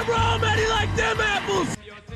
raw, man, he like them apples.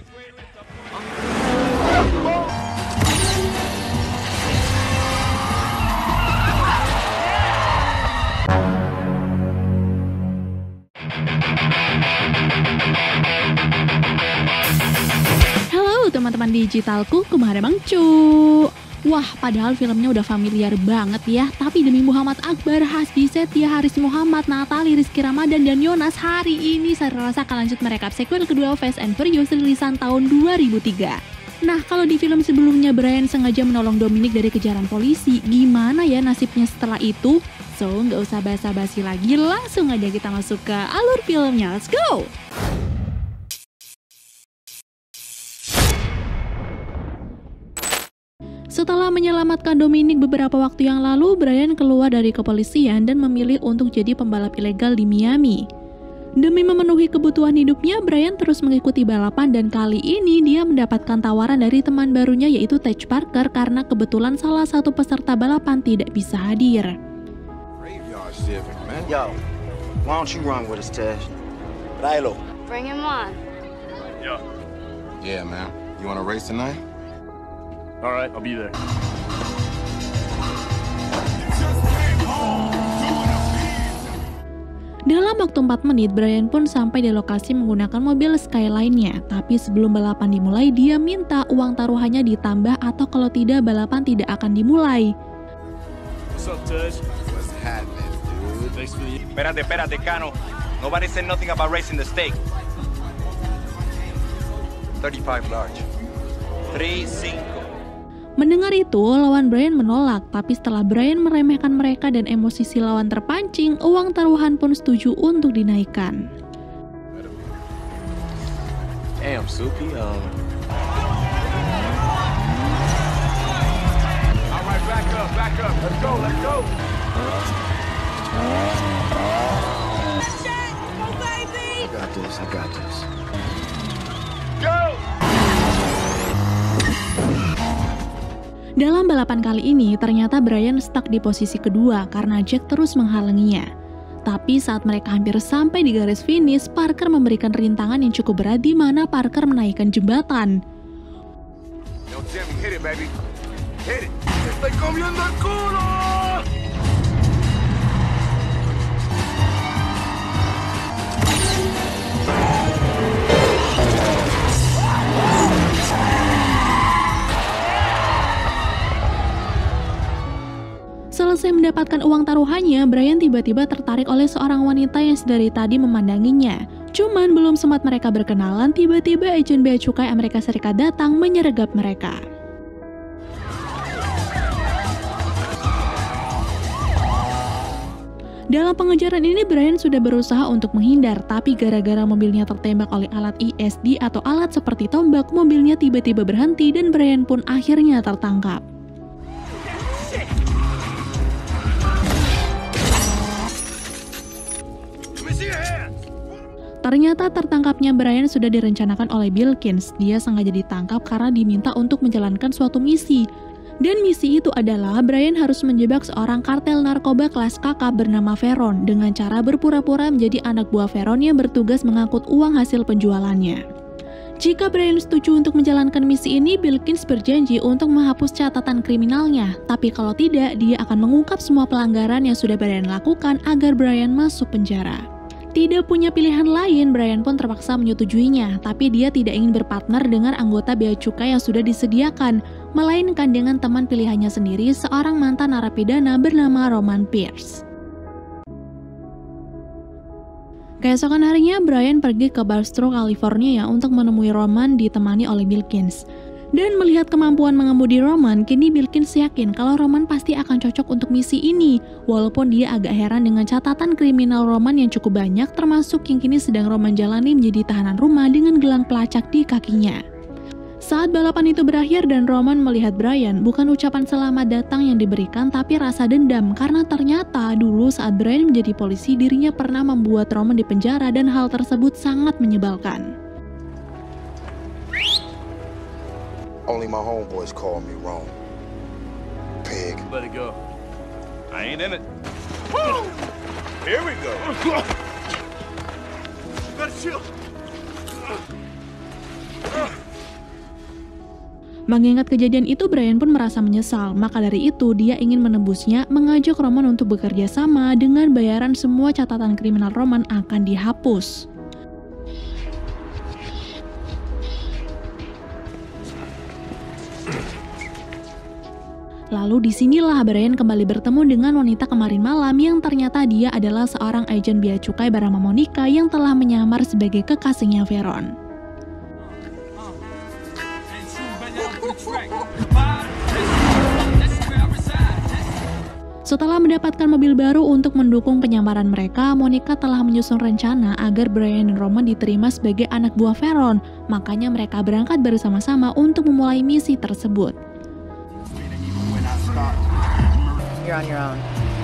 Halo teman-teman digitalku, kemana Bang Cu? Wah, padahal filmnya udah familiar banget ya, tapi demi Muhammad Akbar, Hasbi Setia, Haris Muhammad, Natali, Rizky Ramadan, dan Yonas, hari ini saya rasa akan lanjut merekap sequel kedua Fast and Furious rilisan tahun 2003. Nah, kalau di film sebelumnya Brian sengaja menolong Dominic dari kejaran polisi, gimana ya nasibnya setelah itu? So, nggak usah basa-basi lagi, langsung aja kita masuk ke alur filmnya, let's go! Setelah menyelamatkan Dominic beberapa waktu yang lalu, Brian keluar dari kepolisian dan memilih untuk jadi pembalap ilegal di Miami. Demi memenuhi kebutuhan hidupnya, Brian terus mengikuti balapan dan kali ini dia mendapatkan tawaran dari teman barunya yaitu Tej Parker karena kebetulan salah satu peserta balapan tidak bisa hadir. Yo, why don't you run with us, Tej? Rilo. Bring him on. Yo. Yeah, man. You want to race tonight? All right, I'll be there. Dalam waktu 4 menit, Brian pun sampai di lokasi menggunakan mobil Skyline-nya. Tapi sebelum balapan dimulai, dia minta uang taruhannya ditambah atau kalau tidak, balapan tidak akan dimulai. What's up, Tej? What's happening, dude? Thanks for the... Espérate, Cano. Nobody said nothing about racing the stake. 35 large. 3-5. Mendengar itu, lawan Brian menolak, tapi setelah Brian meremehkan mereka dan emosi si lawan terpancing, uang taruhan pun setuju untuk dinaikkan. Damn, Suki. All right, back up. Let's go. I got this. Go! Dalam balapan kali ini, ternyata Brian stuck di posisi kedua karena Jack terus menghalanginya. Tapi saat mereka hampir sampai di garis finish, Parker memberikan rintangan yang cukup berat di mana Parker menaikkan jembatan. Yo, Jimmy, hit it, baby. Hit it. Estoy comiendo el culo! Selesai mendapatkan uang taruhannya, Brian tiba-tiba tertarik oleh seorang wanita yang sedari tadi memandanginya. Cuman belum sempat mereka berkenalan, tiba-tiba agen bea cukai Amerika Serikat datang menyergap mereka. Dalam pengejaran ini, Brian sudah berusaha untuk menghindar, tapi gara-gara mobilnya tertembak oleh alat ESD atau alat seperti tombak, mobilnya tiba-tiba berhenti dan Brian pun akhirnya tertangkap. Ternyata tertangkapnya Brian sudah direncanakan oleh Bilkins. Dia sengaja ditangkap karena diminta untuk menjalankan suatu misi. Dan misi itu adalah Brian harus menjebak seorang kartel narkoba kelas kakap bernama Veron dengan cara berpura-pura menjadi anak buah Veron yang bertugas mengangkut uang hasil penjualannya. Jika Brian setuju untuk menjalankan misi ini, Bilkins berjanji untuk menghapus catatan kriminalnya. Tapi kalau tidak, dia akan mengungkap semua pelanggaran yang sudah Brian lakukan agar Brian masuk penjara. Tidak punya pilihan lain, Brian pun terpaksa menyetujuinya, tapi dia tidak ingin berpartner dengan anggota bea cukai yang sudah disediakan, melainkan dengan teman pilihannya sendiri, seorang mantan narapidana bernama Roman Pierce. Keesokan harinya, Brian pergi ke Bastrop, California untuk menemui Roman ditemani oleh Bilkins. Dan melihat kemampuan mengemudi Roman, kini Bilkins yakin kalau Roman pasti akan cocok untuk misi ini. Walaupun dia agak heran dengan catatan kriminal Roman yang cukup banyak, termasuk yang kini sedang Roman jalani menjadi tahanan rumah dengan gelang pelacak di kakinya. Saat balapan itu berakhir dan Roman melihat Brian, bukan ucapan selamat datang yang diberikan tapi rasa dendam karena ternyata dulu saat Brian menjadi polisi dirinya pernah membuat Roman dipenjara dan hal tersebut sangat menyebalkan. Only my homeboys call me wrong. Pig. Let it go. I ain't in it. Woo! Here we go. Better chill. Mengingat kejadian itu, Brian pun merasa menyesal. Maka dari itu, dia ingin menembusnya, mengajak Roman untuk bekerja sama dengan bayaran semua catatan kriminal Roman akan dihapus. Lalu disinilah Brian kembali bertemu dengan wanita kemarin malam yang ternyata dia adalah seorang agen bea cukai bernama Monica yang telah menyamar sebagai kekasihnya Veron. Setelah mendapatkan mobil baru untuk mendukung penyamaran mereka, Monica telah menyusun rencana agar Brian dan Roman diterima sebagai anak buah Veron. Makanya mereka berangkat bersama-sama untuk memulai misi tersebut. You're on your own.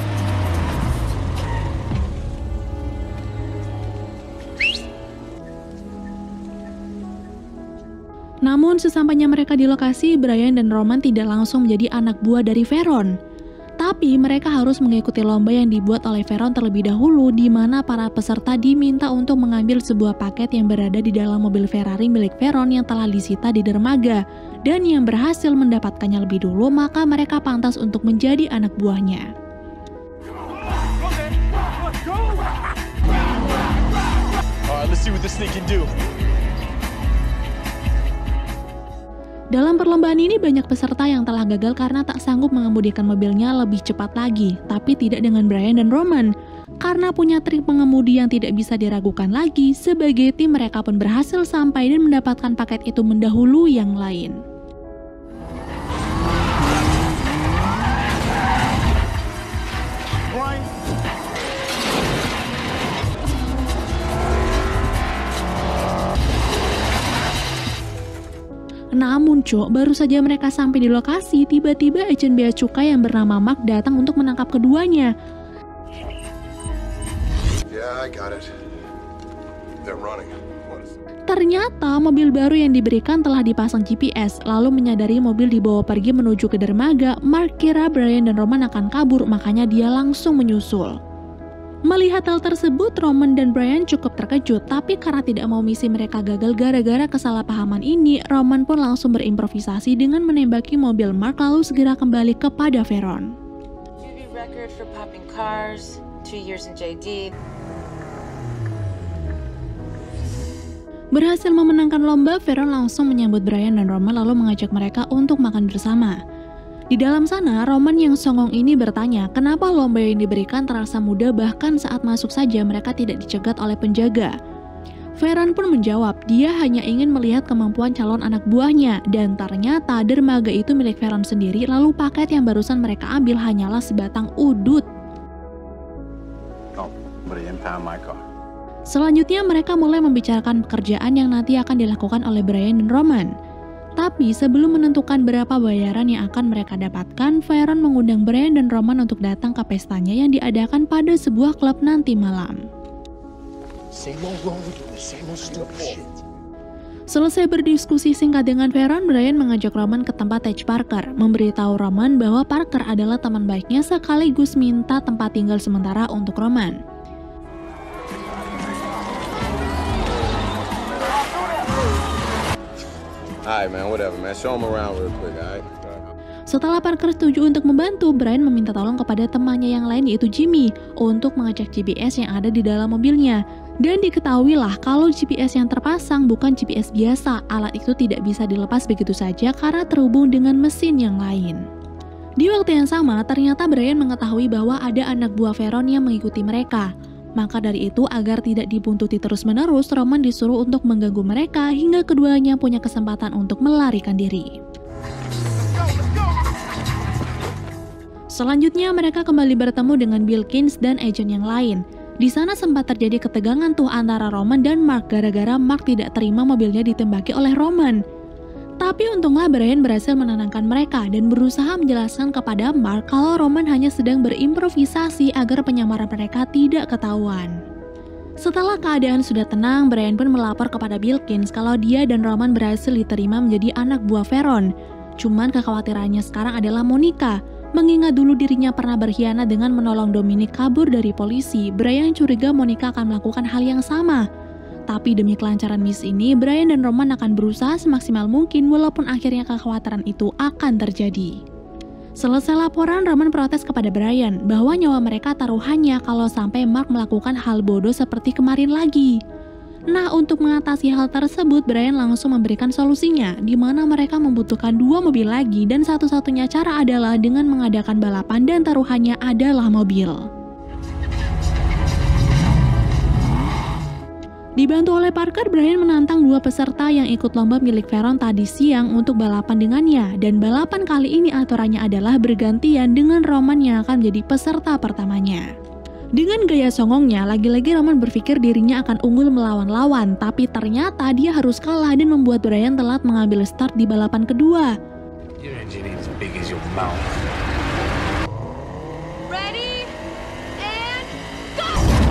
Namun sesampainya mereka di lokasi, Brian dan Roman tidak langsung menjadi anak buah dari Veron. Tapi mereka harus mengikuti lomba yang dibuat oleh Veron terlebih dahulu, di mana para peserta diminta untuk mengambil sebuah paket yang berada di dalam mobil Ferrari milik Veron yang telah disita di dermaga. Dan yang berhasil mendapatkannya lebih dulu, maka mereka pantas untuk menjadi anak buahnya. Alright, let's see what this thing can do. Dalam perlombaan ini banyak peserta yang telah gagal karena tak sanggup mengemudikan mobilnya lebih cepat lagi, tapi tidak dengan Brian dan Roman. Karena punya trik pengemudi yang tidak bisa diragukan lagi, sebagai tim mereka pun berhasil sampai dan mendapatkan paket itu mendahului yang lain. Namun baru saja mereka sampai di lokasi, tiba-tiba agen bea cukai yang bernama Mark datang untuk menangkap keduanya. Yeah, I got it. They're running. Ternyata mobil baru yang diberikan telah dipasang GPS, lalu menyadari mobil dibawa pergi menuju ke dermaga. Mark kira Brian dan Roman akan kabur, makanya dia langsung menyusul. Melihat hal tersebut, Roman dan Brian cukup terkejut, tapi karena tidak mau misi mereka gagal gara-gara kesalahpahaman ini, Roman pun langsung berimprovisasi dengan menembaki mobil Mark lalu segera kembali kepada Veron. Record for popping cars, 2 years in JD. Berhasil memenangkan lomba, Veron langsung menyambut Brian dan Roman lalu mengajak mereka untuk makan bersama. Di dalam sana, Roman yang songong ini bertanya kenapa lomba yang diberikan terasa mudah, bahkan saat masuk saja mereka tidak dicegat oleh penjaga. Veron pun menjawab dia hanya ingin melihat kemampuan calon anak buahnya, dan ternyata dermaga itu milik Veron sendiri, lalu paket yang barusan mereka ambil hanyalah sebatang udut. Oh, but he impound my car. Selanjutnya mereka mulai membicarakan pekerjaan yang nanti akan dilakukan oleh Brian dan Roman. Tapi sebelum menentukan berapa bayaran yang akan mereka dapatkan, Veron mengundang Brian dan Roman untuk datang ke pestanya yang diadakan pada sebuah klub nanti malam. Selesai berdiskusi singkat dengan Veron, Brian mengajak Roman ke tempat Tej Parker, memberitahu Roman bahwa Parker adalah teman baiknya sekaligus minta tempat tinggal sementara untuk Roman. Alright, man, whatever, man. Show him around real quick, alright? Setelah Parker setuju untuk membantu, Brian meminta tolong kepada temannya yang lain yaitu Jimmy untuk mengecek GPS yang ada di dalam mobilnya. Dan diketahuilah kalau GPS yang terpasang bukan GPS biasa, alat itu tidak bisa dilepas begitu saja karena terhubung dengan mesin yang lain. Di waktu yang sama, ternyata Brian mengetahui bahwa ada anak buah Veron yang mengikuti mereka. Maka dari itu, agar tidak dibuntuti terus-menerus, Roman disuruh untuk mengganggu mereka hingga keduanya punya kesempatan untuk melarikan diri. Selanjutnya, mereka kembali bertemu dengan Bilkins dan agen yang lain. Di sana sempat terjadi ketegangan antara Roman dan Mark gara-gara Mark tidak terima mobilnya ditembaki oleh Roman. Tapi untunglah Brian berhasil menenangkan mereka dan berusaha menjelaskan kepada Mark kalau Roman hanya sedang berimprovisasi agar penyamaran mereka tidak ketahuan. Setelah keadaan sudah tenang, Brian pun melapor kepada Bilkins kalau dia dan Roman berhasil diterima menjadi anak buah Veron. Cuman kekhawatirannya sekarang adalah Monica. Mengingat dulu dirinya pernah berkhianat dengan menolong Dominic kabur dari polisi, Brian curiga Monica akan melakukan hal yang sama. Tapi demi kelancaran misi ini, Brian dan Roman akan berusaha semaksimal mungkin walaupun akhirnya kekhawatiran itu akan terjadi. Selesai laporan, Roman protes kepada Brian bahwa nyawa mereka taruhannya kalau sampai Mark melakukan hal bodoh seperti kemarin lagi. Nah, untuk mengatasi hal tersebut, Brian langsung memberikan solusinya, di mana mereka membutuhkan 2 mobil lagi dan satu-satunya cara adalah dengan mengadakan balapan dan taruhannya adalah mobil. Dibantu oleh Parker, Brian menantang 2 peserta yang ikut lomba milik Veron tadi siang untuk balapan dengannya, dan balapan kali ini aturannya adalah bergantian dengan Roman yang akan menjadi peserta pertamanya. Dengan gaya songongnya, lagi-lagi Roman berpikir dirinya akan unggul melawan lawan, tapi ternyata dia harus kalah dan membuat Brian telat mengambil start di balapan kedua. Your engine ain't as big as your mouth. Ready and go!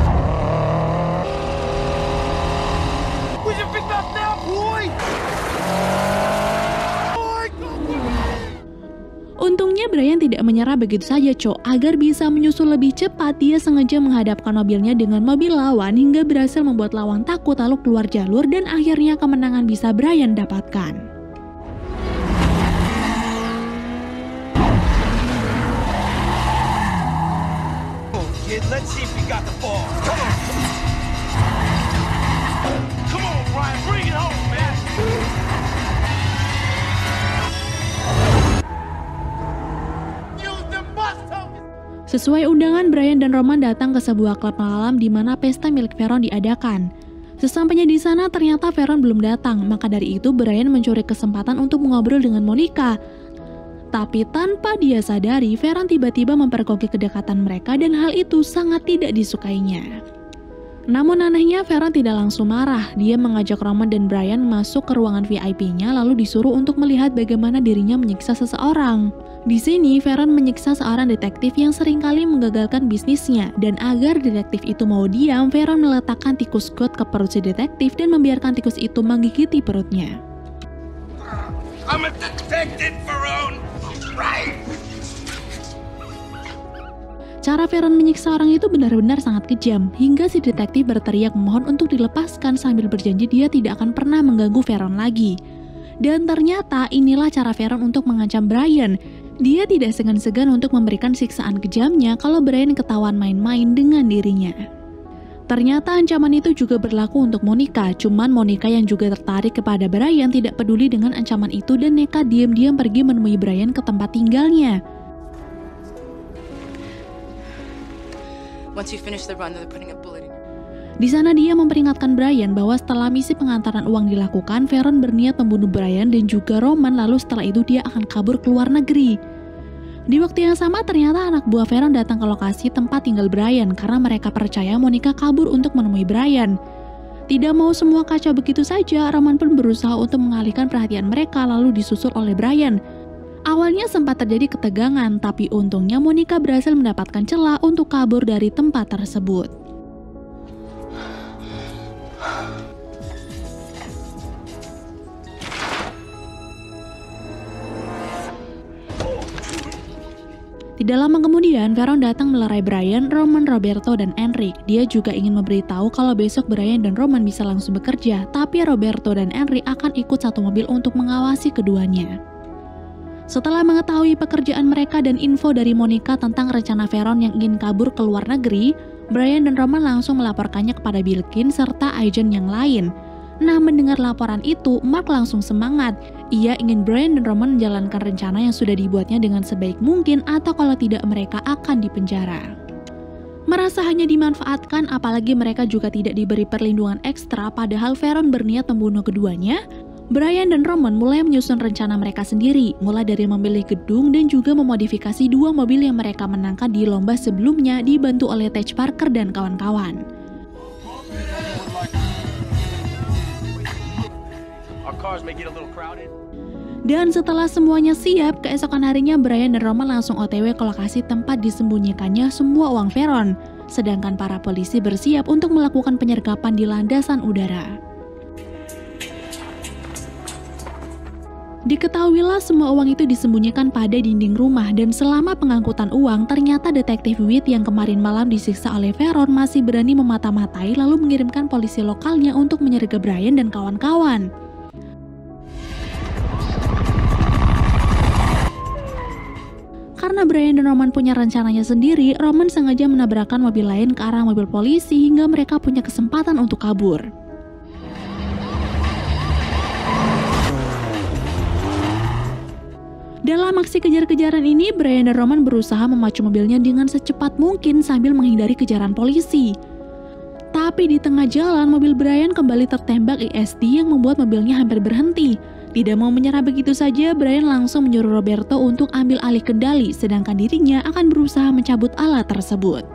We should pick up now, boy! Untungnya Brian tidak menyerah begitu saja, Agar bisa menyusul lebih cepat, dia sengaja menghadapkan mobilnya dengan mobil lawan hingga berhasil membuat lawan takut lalu keluar jalur dan akhirnya kemenangan bisa Brian dapatkan. Oh, kid, let's see if you got the ball. Come on. Come on, Brian, bring it home, man. Sesuai undangan, Brian dan Roman datang ke sebuah klub malam di mana pesta milik Veron diadakan. Sesampainya di sana, ternyata Veron belum datang, maka dari itu Brian mencuri kesempatan untuk mengobrol dengan Monica. Tapi tanpa dia sadari, Veron tiba-tiba memperkoki kedekatan mereka dan hal itu sangat tidak disukainya. Namun anehnya, Veron tidak langsung marah. Dia mengajak Roman dan Brian masuk ke ruangan VIP-nya lalu disuruh untuk melihat bagaimana dirinya menyiksa seseorang. Di sini, Veron menyiksa seorang detektif yang seringkali menggagalkan bisnisnya, dan agar detektif itu mau diam, Veron meletakkan tikus got ke perut si detektif dan membiarkan tikus itu menggigiti perutnya. I'm a detective, Veron. Right. Cara Veron menyiksa orang itu benar-benar sangat kejam, hingga si detektif berteriak memohon untuk dilepaskan sambil berjanji dia tidak akan pernah mengganggu Veron lagi. Dan ternyata inilah cara Veron untuk mengancam Brian. Dia tidak segan-segan untuk memberikan siksaan kejamnya kalau Brian ketahuan main-main dengan dirinya. Ternyata ancaman itu juga berlaku untuk Monica, cuman Monica yang juga tertarik kepada Brian tidak peduli dengan ancaman itu dan nekat diam-diam pergi menemui Brian ke tempat tinggalnya. Once you finish the run, they're putting a bullet in your... Di sana dia memperingatkan Brian bahwa setelah misi pengantaran uang dilakukan, Veron berniat membunuh Brian dan juga Roman, lalu setelah itu dia akan kabur ke luar negeri. Di waktu yang sama ternyata anak buah Veron datang ke lokasi tempat tinggal Brian karena mereka percaya Monica kabur untuk menemui Brian. Tidak mau semua kacau begitu saja, Roman pun berusaha untuk mengalihkan perhatian mereka lalu disusul oleh Brian. Awalnya sempat terjadi ketegangan, tapi untungnya Monica berhasil mendapatkan celah untuk kabur dari tempat tersebut. Tidak lama kemudian, Veron datang melerai Brian, Roman, Roberto, dan Enric. Dia juga ingin memberitahu kalau besok Brian dan Roman bisa langsung bekerja, tapi Roberto dan Enric akan ikut satu mobil untuk mengawasi keduanya. Setelah mengetahui pekerjaan mereka dan info dari Monica tentang rencana Veron yang ingin kabur ke luar negeri, Brian dan Roman langsung melaporkannya kepada Bilkins serta agent yang lain. Nah, mendengar laporan itu, Mark langsung semangat. Ia ingin Brian dan Roman menjalankan rencana yang sudah dibuatnya dengan sebaik mungkin, atau kalau tidak mereka akan dipenjara. Merasa hanya dimanfaatkan, apalagi mereka juga tidak diberi perlindungan ekstra padahal Veron berniat membunuh keduanya, Brian dan Roman mulai menyusun rencana mereka sendiri, mulai dari memilih gedung dan juga memodifikasi 2 mobil yang mereka menangkan di lomba sebelumnya dibantu oleh Tej Parker dan kawan-kawan. Dan setelah semuanya siap, keesokan harinya Brian dan Roman langsung OTW ke lokasi tempat disembunyikannya semua uang Veron, sedangkan para polisi bersiap untuk melakukan penyergapan di landasan udara. Diketahuilah semua uang itu disembunyikan pada dinding rumah dan selama pengangkutan uang ternyata detektif Witt yang kemarin malam disiksa oleh Veron masih berani memata-matai lalu mengirimkan polisi lokalnya untuk menyergap Brian dan kawan-kawan. Karena Brian dan Roman punya rencananya sendiri, Roman sengaja menabrakkan mobil lain ke arah mobil polisi hingga mereka punya kesempatan untuk kabur. Dalam aksi kejar-kejaran ini, Brian dan Roman berusaha memacu mobilnya dengan secepat mungkin sambil menghindari kejaran polisi. Tapi di tengah jalan, mobil Brian kembali tertembak ISD yang membuat mobilnya hampir berhenti. Tidak mau menyerah begitu saja, Brian langsung menyuruh Roberto untuk ambil alih kendali, sedangkan dirinya akan berusaha mencabut alat tersebut.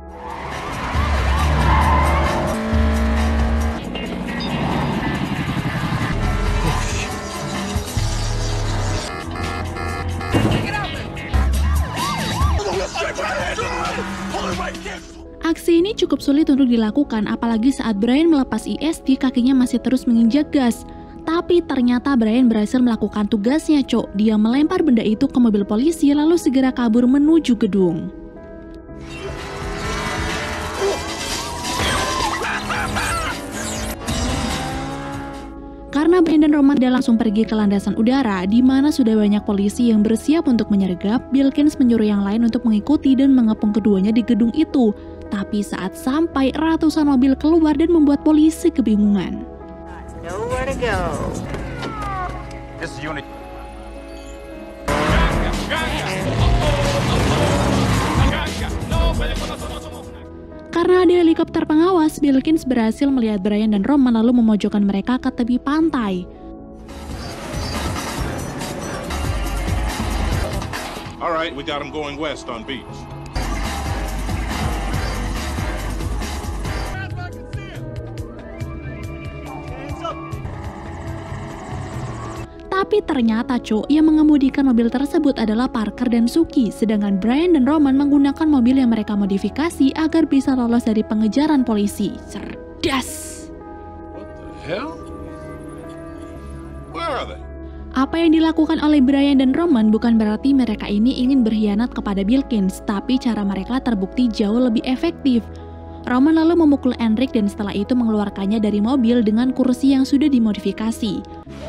Aksi ini cukup sulit untuk dilakukan, apalagi saat Brian melepas ISD kakinya masih terus menginjak gas. Tapi ternyata Brian berhasil melakukan tugasnya, Cok. Dia melempar benda itu ke mobil polisi lalu segera kabur menuju gedung. Karena Brian dan Roman tidak langsung pergi ke landasan udara, di mana sudah banyak polisi yang bersiap untuk menyergap, Bilkins menyuruh yang lain untuk mengikuti dan mengepung keduanya di gedung itu. Tapi saat sampai, ratusan mobil keluar dan membuat polisi kebingungan. Nowhere to go. This is unit. Karena ada helikopter pengawas, Bilkins berhasil melihat Brian dan Roman lalu memojokkan mereka ke tepi pantai. All right, we got him going west on beach. Tapi ternyata, Cok, yang mengemudikan mobil tersebut adalah Parker dan Suki, sedangkan Brian dan Roman menggunakan mobil yang mereka modifikasi agar bisa lolos dari pengejaran polisi. Cerdas! What the hell? Where are they? Apa yang dilakukan oleh Brian dan Roman bukan berarti mereka ini ingin berkhianat kepada Bilkins, tapi cara mereka terbukti jauh lebih efektif. Roman lalu memukul Enric dan setelah itu mengeluarkannya dari mobil dengan kursi yang sudah dimodifikasi.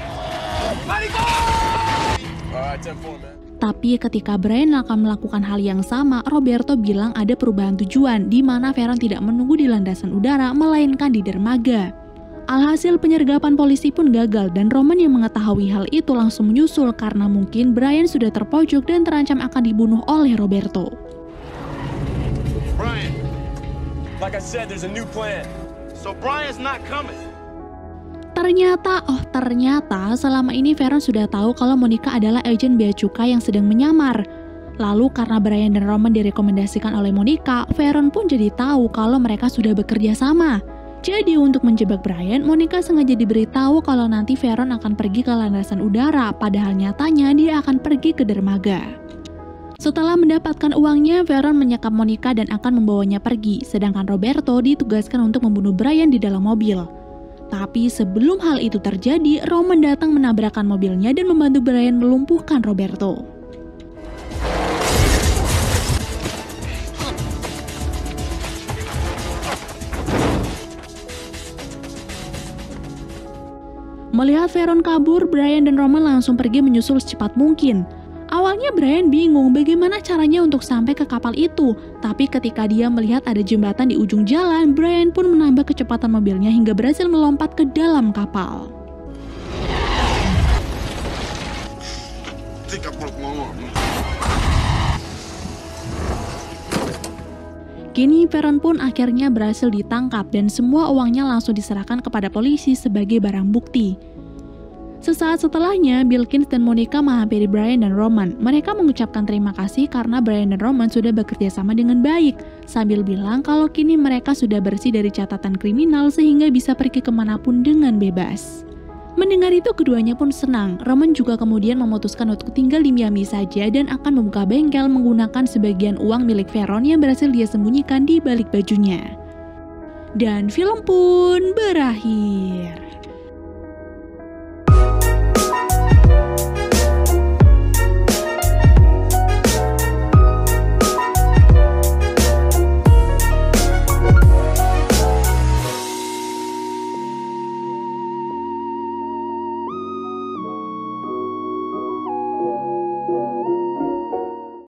Tapi ketika Brian akan melakukan hal yang sama, Roberto bilang ada perubahan tujuan di mana Veron tidak menunggu di landasan udara melainkan di dermaga. Alhasil penyergapan polisi pun gagal dan Roman yang mengetahui hal itu langsung menyusul karena mungkin Brian sudah terpojok dan terancam akan dibunuh oleh Roberto. Brian, like I said, there's a new plan. So Brian's not coming. Ternyata selama ini Veron sudah tahu kalau Monica adalah agen bea cukai yang sedang menyamar. Lalu karena Brian dan Roman direkomendasikan oleh Monica, Veron pun jadi tahu kalau mereka sudah bekerja sama. Jadi untuk menjebak Brian, Monica sengaja diberitahu kalau nanti Veron akan pergi ke landasan udara, padahal nyatanya dia akan pergi ke dermaga. Setelah mendapatkan uangnya, Veron menyekap Monica dan akan membawanya pergi, sedangkan Roberto ditugaskan untuk membunuh Brian di dalam mobil. Tapi sebelum hal itu terjadi, Roman datang menabrakkan mobilnya dan membantu Brian melumpuhkan Roberto. Melihat Veron kabur, Brian dan Roman langsung pergi menyusul secepat mungkin. Awalnya Brian bingung bagaimana caranya untuk sampai ke kapal itu, tapi ketika dia melihat ada jembatan di ujung jalan, Brian pun menambah kecepatan mobilnya hingga berhasil melompat ke dalam kapal. Kini Veron pun akhirnya berhasil ditangkap dan semua uangnya langsung diserahkan kepada polisi sebagai barang bukti. Sesaat setelahnya, Bilkins dan Monica menghampiri Brian dan Roman. Mereka mengucapkan terima kasih karena Brian dan Roman sudah bekerja sama dengan baik, sambil bilang kalau kini mereka sudah bersih dari catatan kriminal sehingga bisa pergi kemanapun dengan bebas. Mendengar itu keduanya pun senang. Roman juga kemudian memutuskan untuk tinggal di Miami saja dan akan membuka bengkel menggunakan sebagian uang milik Veron yang berhasil dia sembunyikan di balik bajunya. Dan film pun berakhir.